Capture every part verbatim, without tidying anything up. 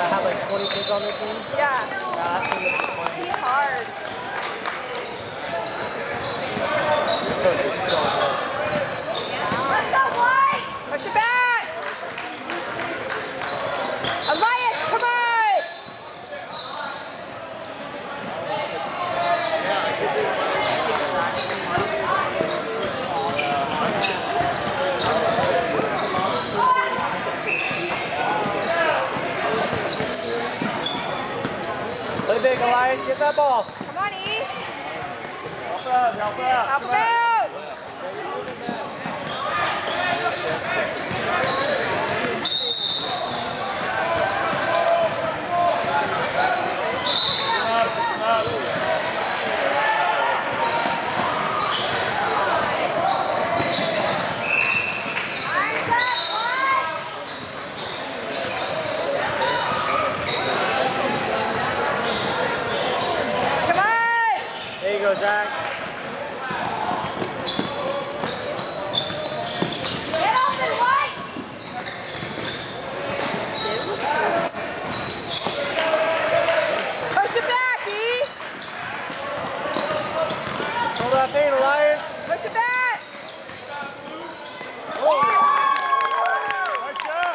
have like twenty kids on their team? Yeah. Yeah, that's He's hard. Coach is so good. Let's go, White! Push it back! Elias, come on! Play big, Elias. Get that ball. Come on, E. Help out. Help out. Help him out. There you go, Zach. Get open, White! Push it back, E! Hold that thing, Elias. Push it back! Oh. Nice job.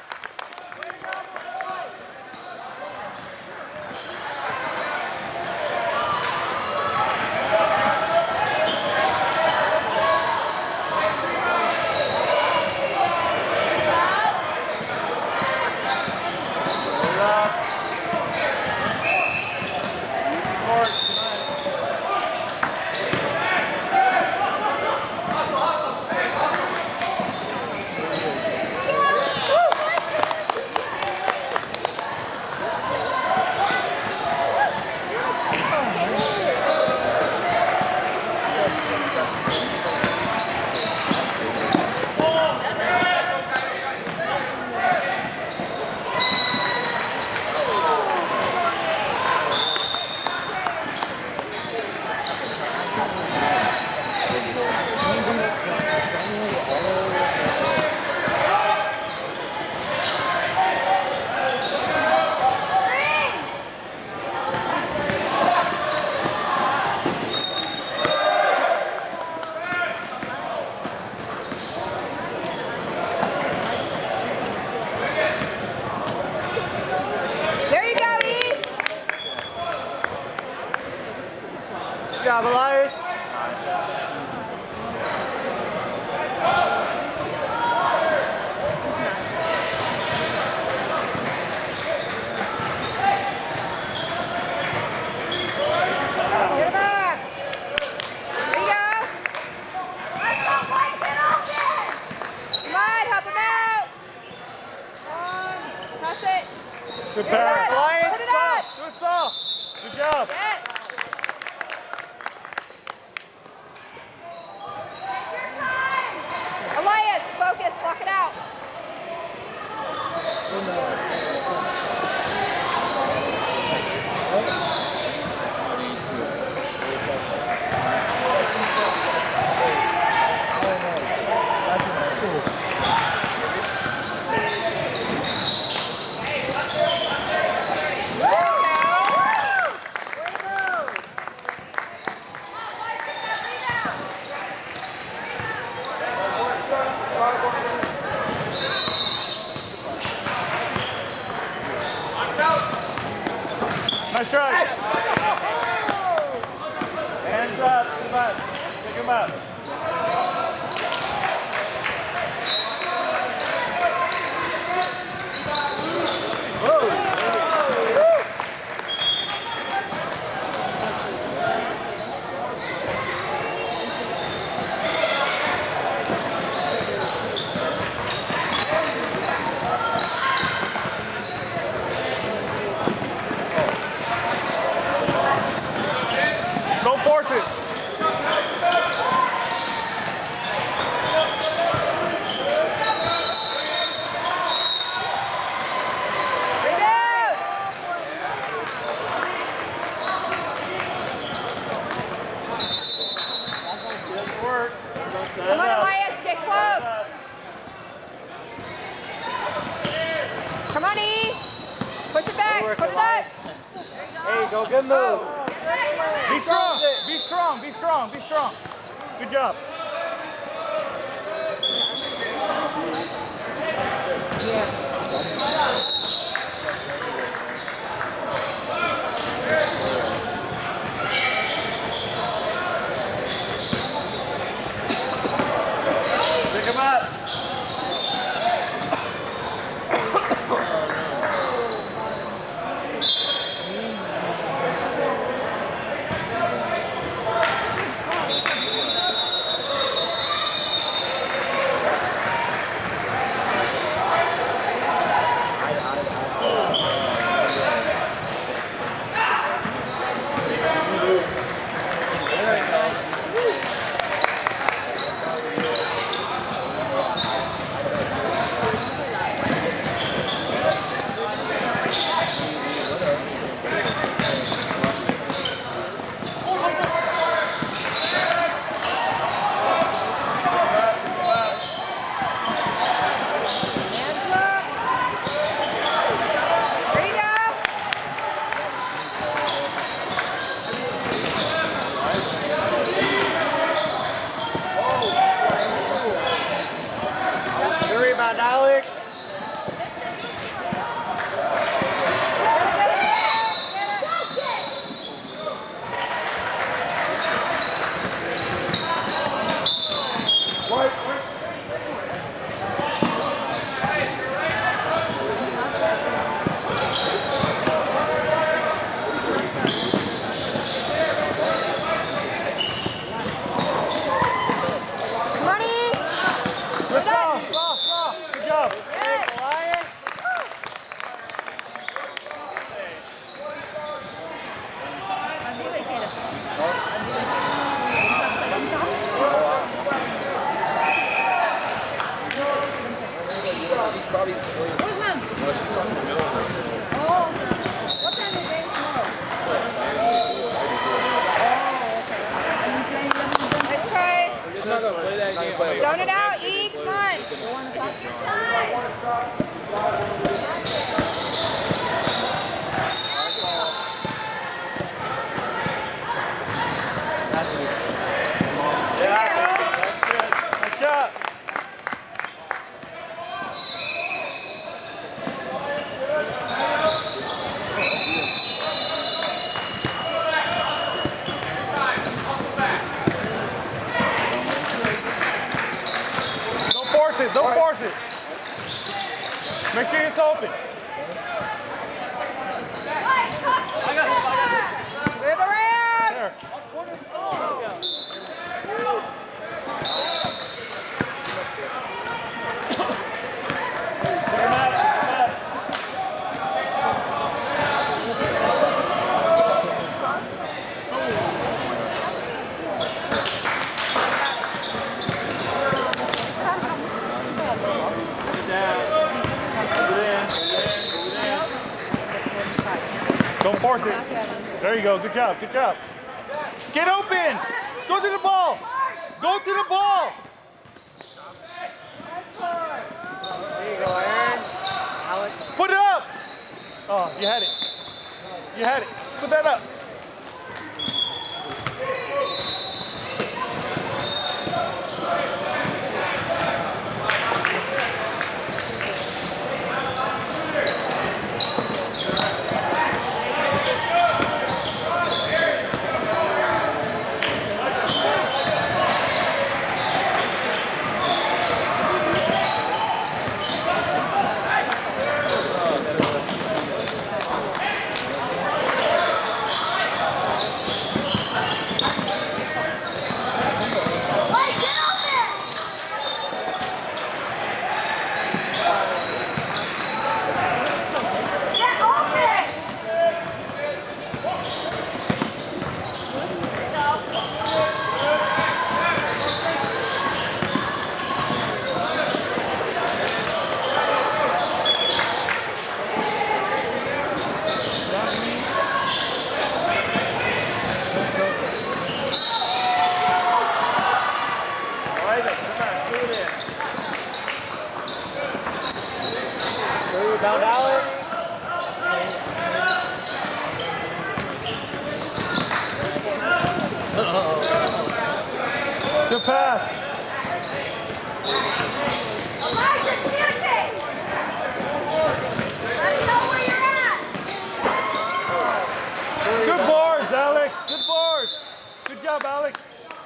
Good job, Elias. Get him back. There you go. Let's go, White, get open. Come on, help him out. Come on, toss it. Good pass. Elias, put it soft. on. Do it soft. Good job. Get. Elias, focus, block it out. Nice try. Hands up. Come on. Pick him up. Whoa. Don't force it. Come on, Elias, get close. Come on, E. Push it that. There you go, good move. Be strong, be strong, be strong, be strong. Good job. Pick him up. Alex. She's probably no, she's talking to Miller. Oh, what time is the game tomorrow? Oh, okay. Let's try. I'm not gonna play that game. Zone it out, E, come on. Don't force it. Make sure it's open. I got it. Clear the ramp. There. Pick him up. Don't force it. There you go. Good job. Good job. Get open. Go to the ball. Go to the ball. There you go, Aaron. Alex. Put it up. Oh, you had it. You had it. Put that up. Rebound, Alex. pass. Elijah, communicate! Let me know where you're at! Good boards, Alex. Good boards. Good job, Alex.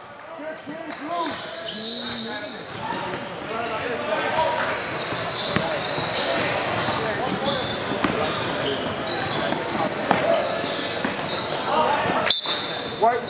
White.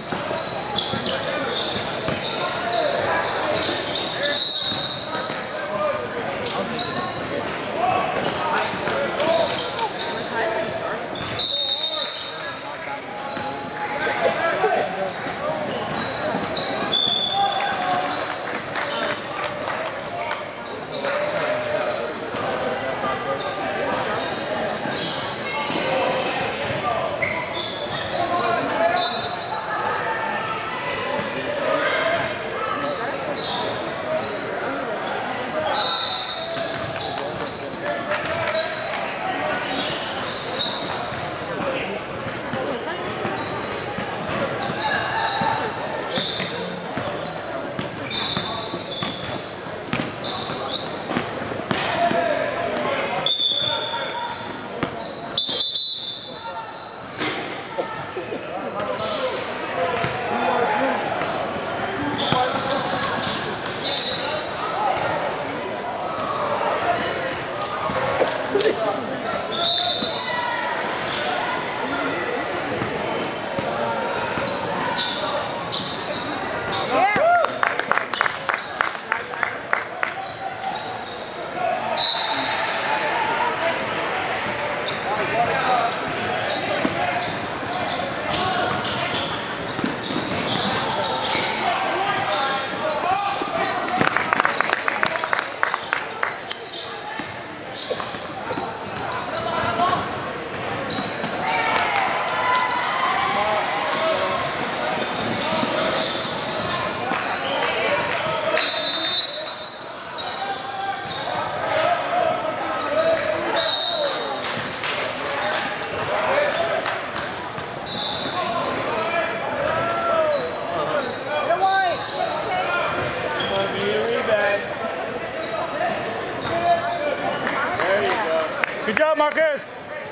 Good job, Marcus.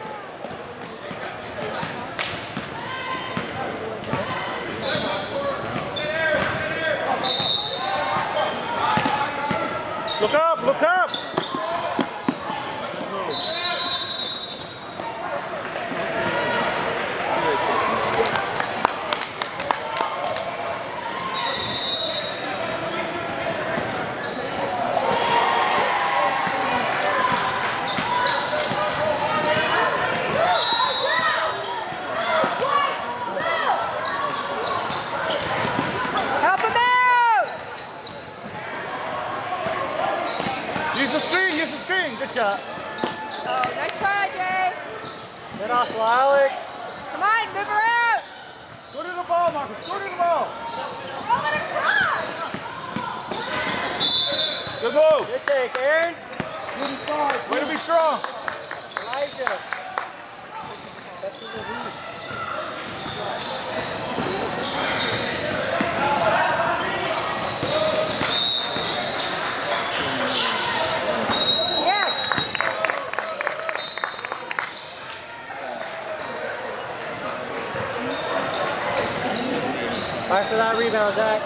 Look up, look up. Use the screen, use the screen. Good shot. Oh, nice try, Jay. Good hustle, Alex. Come on, move her out. Go to the ball, Marcus. Go to the ball. Roll it across. Good move. Good take, Aaron. Way to be strong. Elijah. That's the lead. After that rebound, Zach.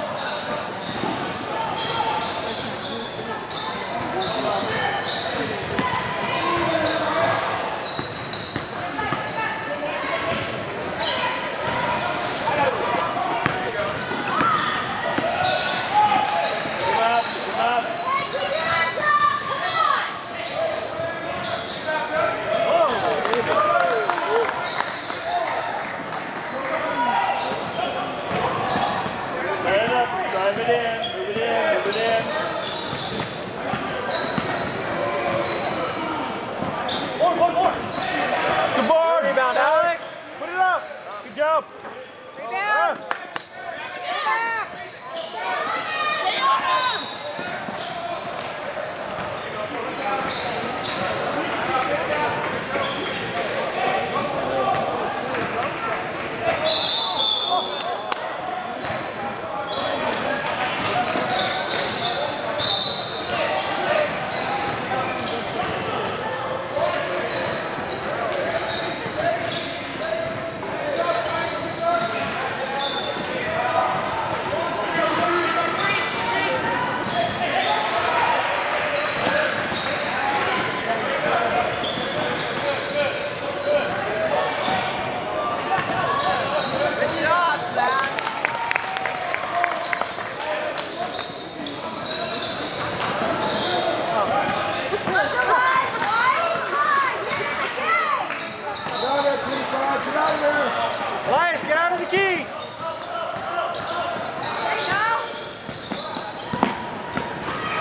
Good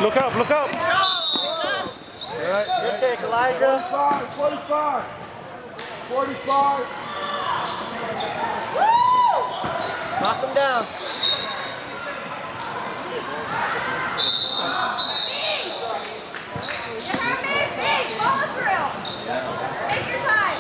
Look up, look up. Right, Good take, Elijah. forty-five, forty-five. Knock him down. Follow through. Take your time.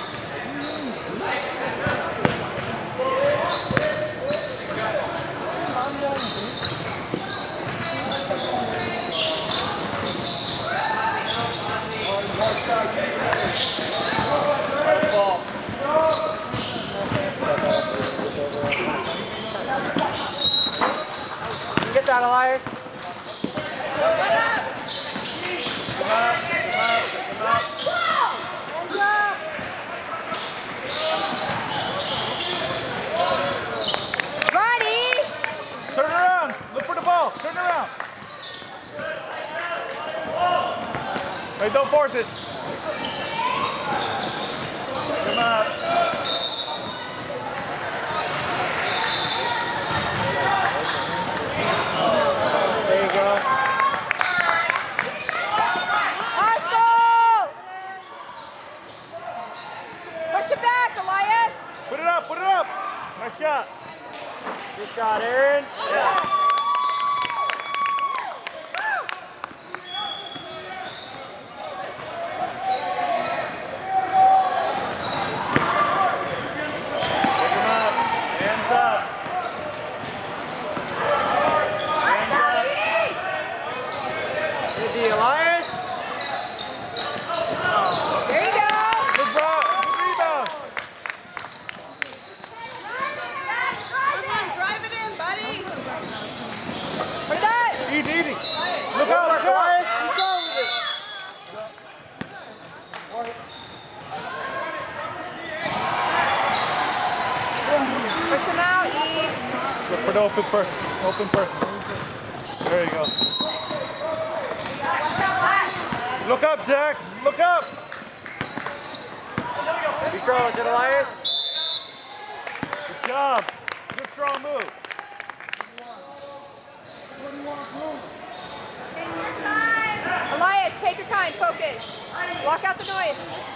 Get that, Elias. Turn around. Look for the ball. Turn around. Hey, don't force it. Come on. There you go. Hustle! Push it back, Elias. Put it up. Put it up. Nice shot. Good shot, Aaron. Yeah. Easy, easy. Look out, look out. He's going with it. Push him out, E. Look for the open person. Open person. There you go. Look up, Jack. Look up. Be throwing to Elias. Good job. Good strong move. Elias, take your time, focus. Block out the noise.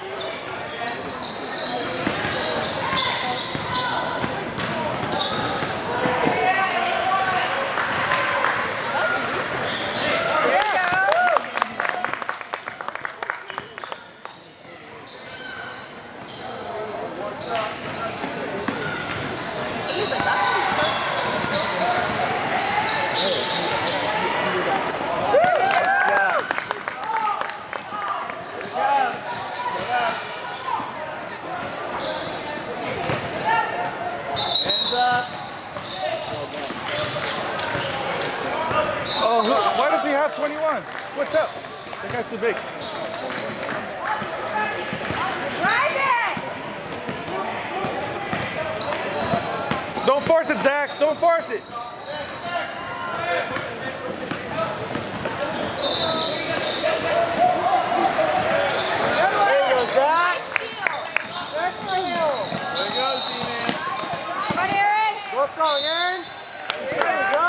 There you go. Oh, who, why does he have twenty-one? What's up? That guy's too big. Drive it! Don't force it, Zach. Don't force it. There you go, Zach. There you go, Z-Man. Come on, Aaron. Go strong, Aaron. There There you go.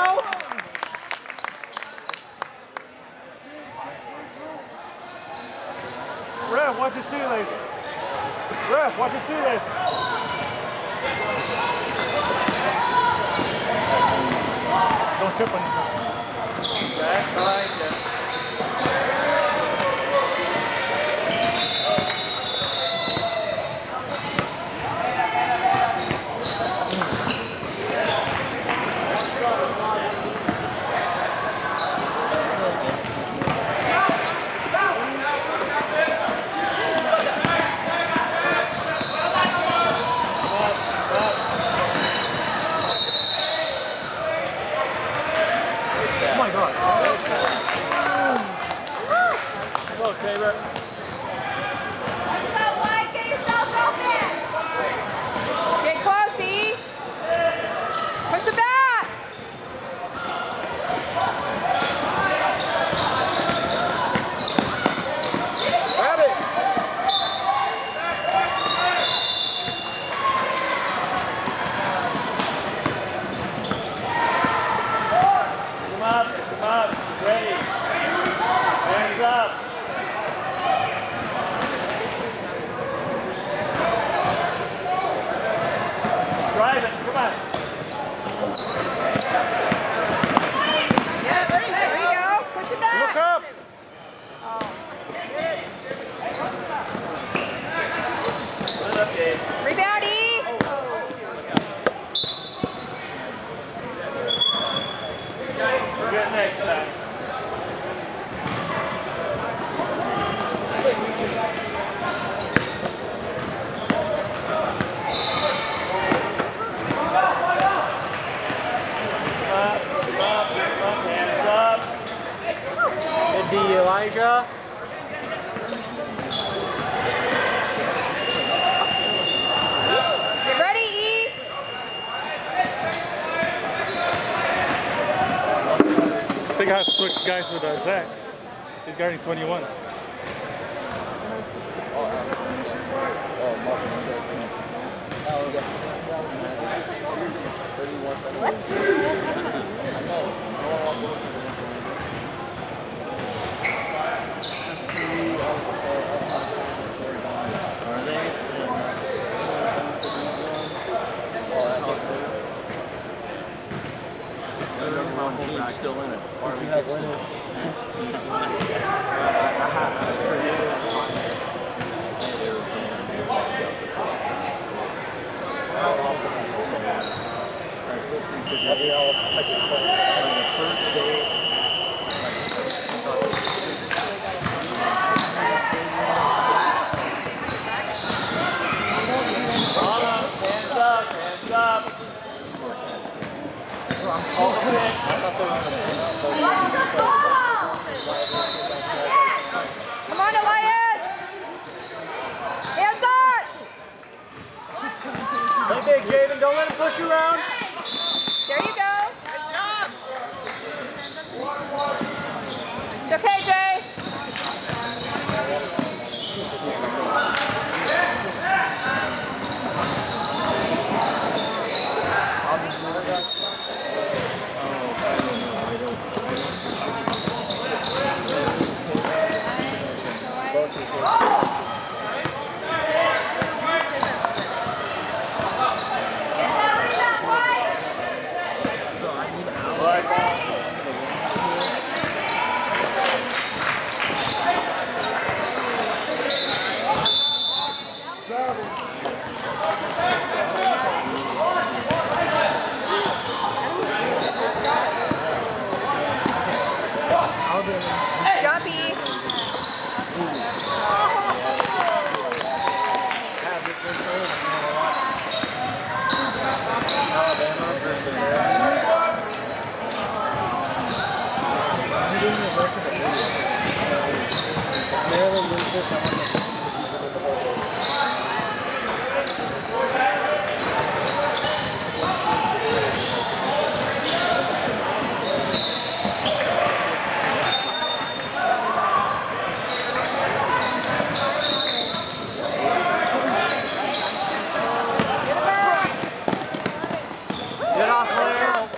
Ref, watch your shoelace. Ref, watch your shoelace. Don't trip on yourself. Jack, I like it. Go, Tabor. Get close, E. Push it back. Grab it. Come up, come up, ready. Rebound, E! We're good next time. Up, up, up, hands up. Good D, Elijah. Get ready, E! I think I have to switch guys with uh, Zach. He's guarding twenty-one. Still in it. Did you have Leonard? Hands up, hands up. Come on, Elias! Hands up! Play big, Jaden. Don't let him push you around. There you go. It's okay, Jay. Jumpy. Maryland wins this. I want to get off there.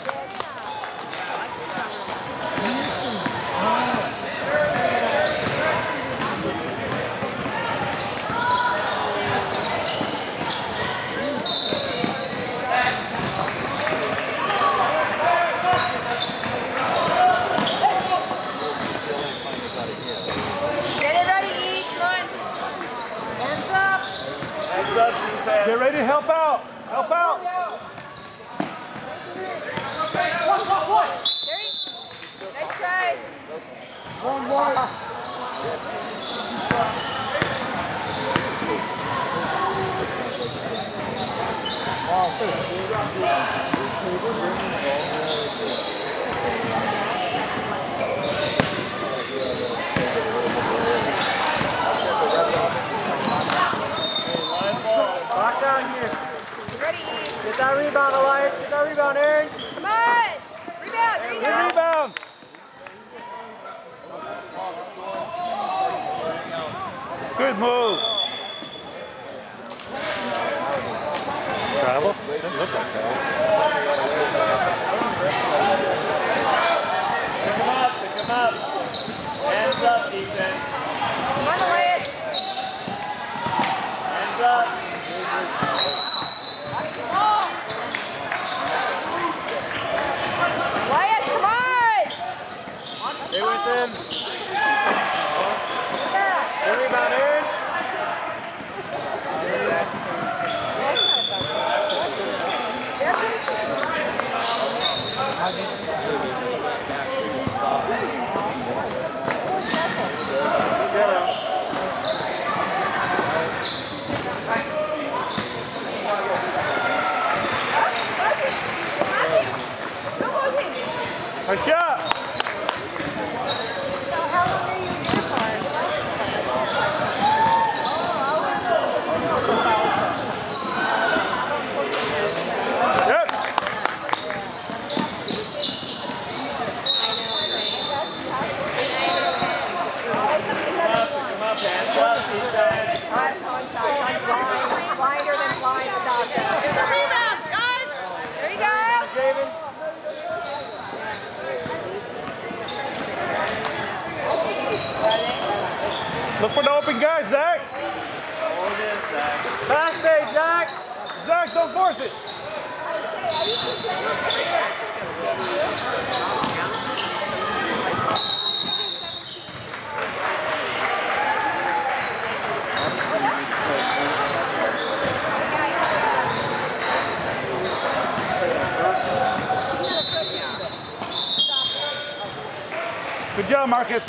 Get it ready, E. Come on. Hands up. Hands up, defense. Get ready to help out. Help out. There you Nice try. One more. Lock down here. Get ready, E. Get that rebound, Elias. Get that rebound, Aaron. Come on. Rebound. There you Good go. rebound. Good move. Travel? Doesn't look like travel. Pick him up, pick him up. Hands up, defense. Come on, Elias. Hands up. Elias, come on. Stay with him. Good rebound, Aaron. Nice shot. Yep. Wider than flying without them. Get the rebound, guys! There you go! Javen. Look for the open guys, Zach. Pass fade, Zach. Zach, don't force it. Good job, Marcus.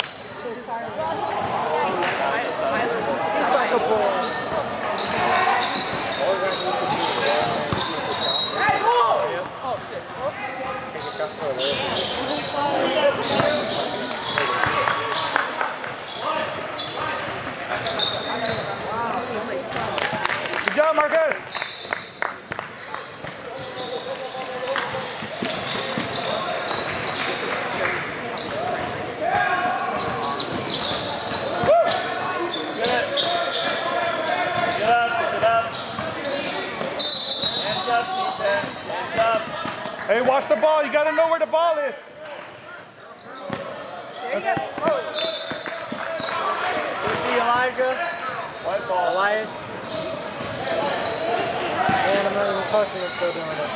Good job, Marcus. Hey, watch the ball. You got to know where the ball is. There you go. Good Elijah. White ball. Elias. And I'm not even pushing, I'm still doing it.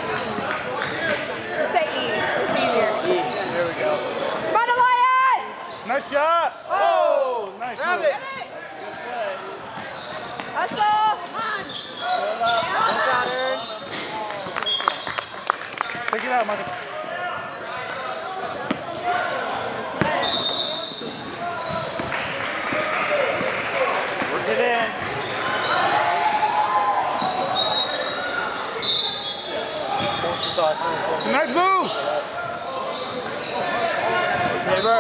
Just say E. It's easier. E. There we go. Come on, Elias! Nice shot. Oh! Oh, nice Grab move. it. Hustle! Come on! Good shot, Aaron. Take it out, Marcus. Work it in. Nice move. Neighbor.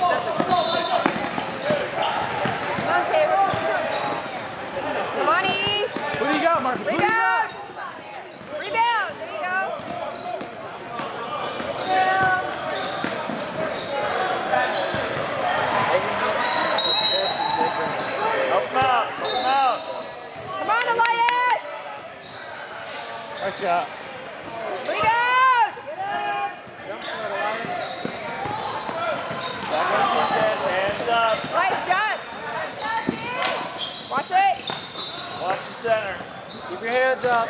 Come on, Tabor. Come on, E. Who do you got, Marcus? Who do you got? Rebound! Rebound! There you go. Help him out. Help him out. Come on, Elias! Nice shot. Rebound! Hands up. Nice shot. Watch it. Watch the center. Keep your hands up.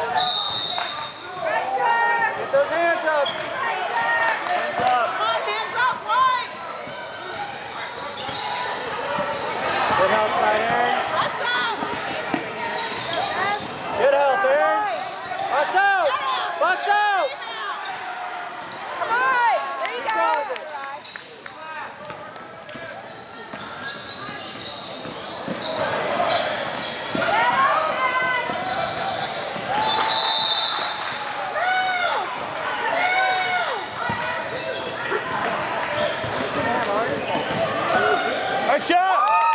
Get those hands up. Hands up. Come on, hands up, right? Good help, side, Aaron. Good help, Aaron. Watch out. Watch out. Come on. There you go. Nice shot.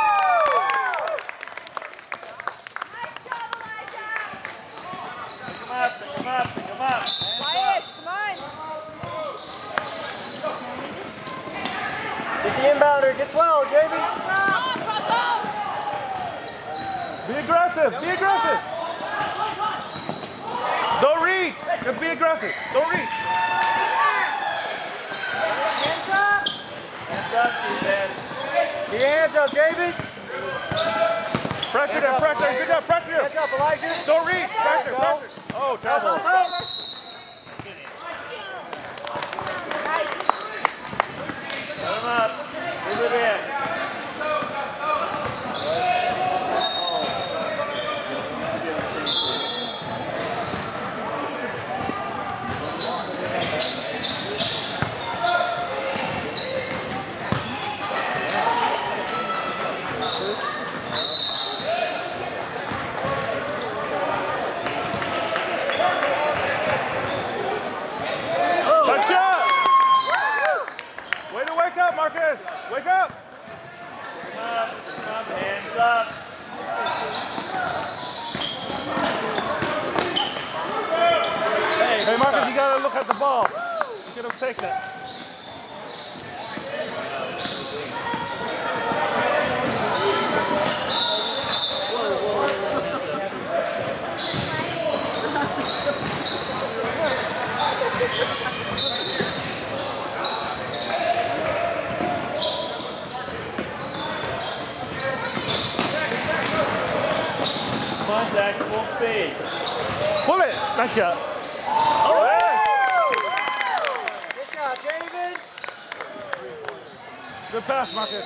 Come up, come up, come up. Elias, come on. Get the inbounder. Get twelve, J B. Be aggressive, be aggressive. Don't reach. Just be aggressive. Don't reach. Hands up. Hands up, Steve. Get your hands up, J B. Pressure them, pressure. Good job, pressure. Hands up, Elijah. Don't reach. Pressure, pressure. Oh, trouble. Help, help. Put him up. Move it in. up, Marcus! Wake up! Come up, come up, hands up. Hey, hey Marcus, you gotta look at the ball. You gotta take that. Come on, Zach, full speed. Pull it! Nice shot. Oh, Hey. good shot, David. Good pass, Marcus.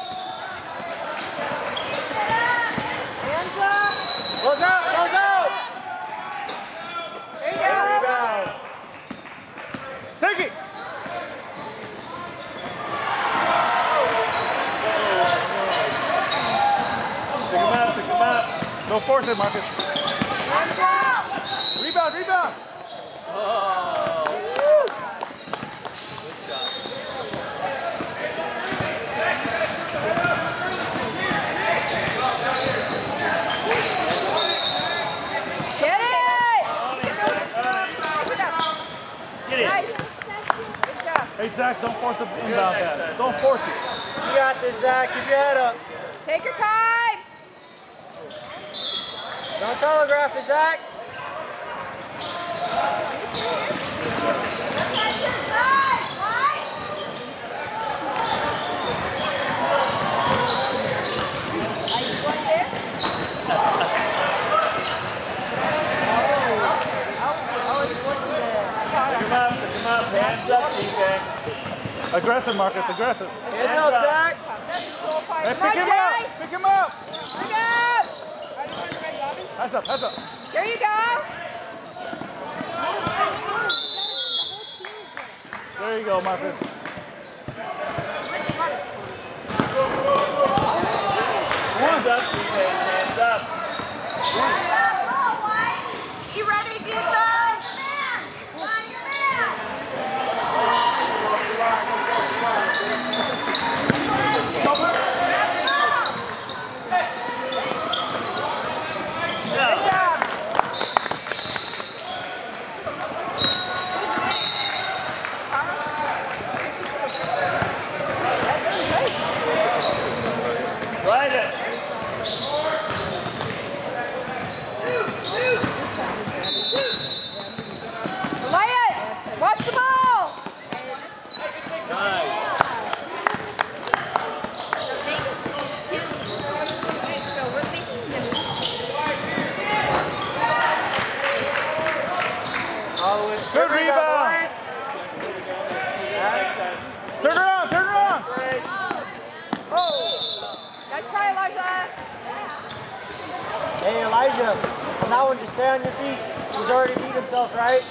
Hands up. Close out, close out. There you go. Rebound. Take it! Pick him up, pick him up. Don't force it, Marcus. Hands up. Rebound, rebound! Oh. Good shot. Get it. Get it. Nice. Good job. Hey, Zach, don't force the inbound pass. Don't force it. You got this, Zach. Keep your head up. Take your time. Don't telegraph it, Zach. Pick him up, pick him up. Hands up, defense. Aggressive, Marcus, aggressive. Hands up, Zach. Hey, pick him up! Pick him up! Bring up. Hands up, hands up. There you go. There you go, Marcus. Hands up, defense. Hands up. You ready, defense? Man. On your man. Good job. Right it. Lay it. Watch the ball. Nice. Good rebound. Turn around, turn around. Oh. Nice try, Elijah. Hey, Elijah, on that one, just stay on your feet. He's already beat himself, right?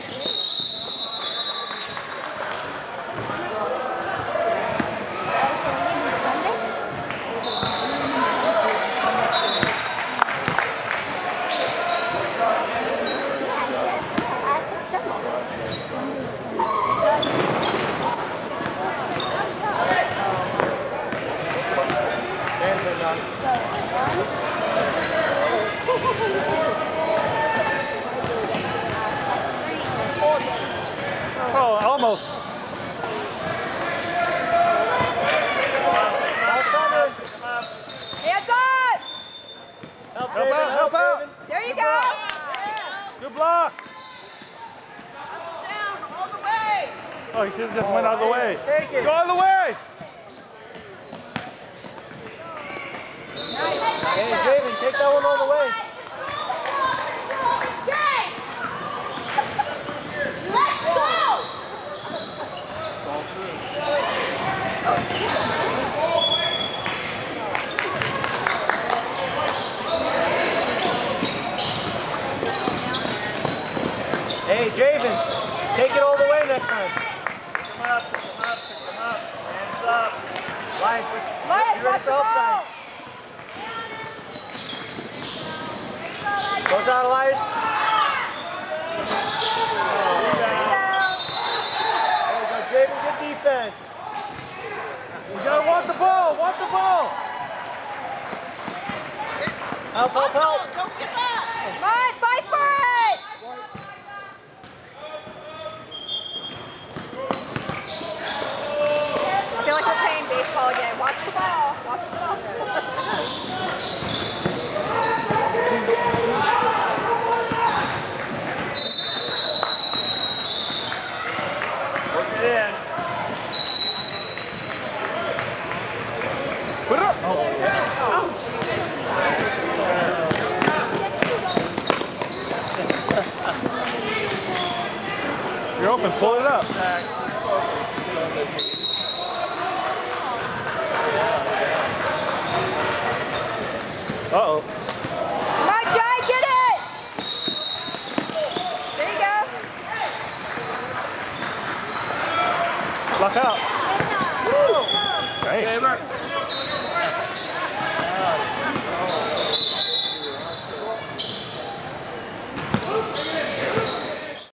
Oh, almost. Hands up. Help, Help David, out, help out. There you go. Good block. Oh, he should have just went out of the way. Take it. Go out of the way. Hey, Javen, take that one all the way. Let's go. Hey, Javen, take it all the way next time. Pick him up, pick him up, pick him up. Hands up. Lions, Lions, you ready watch for the help ball. time? Goes out, Elias. There you go, Javen, good defense. You gotta want the ball, want the ball. Help, help, help. Don't give up. Come on, fight for it. I feel like we're playing baseball again. Watch the ball. Watch the ball. Work it in. Put it up. Oh, you're open. Pull it up. Uh-oh. Come on, Jai, get it! There you go. Lock out. Woo! Great.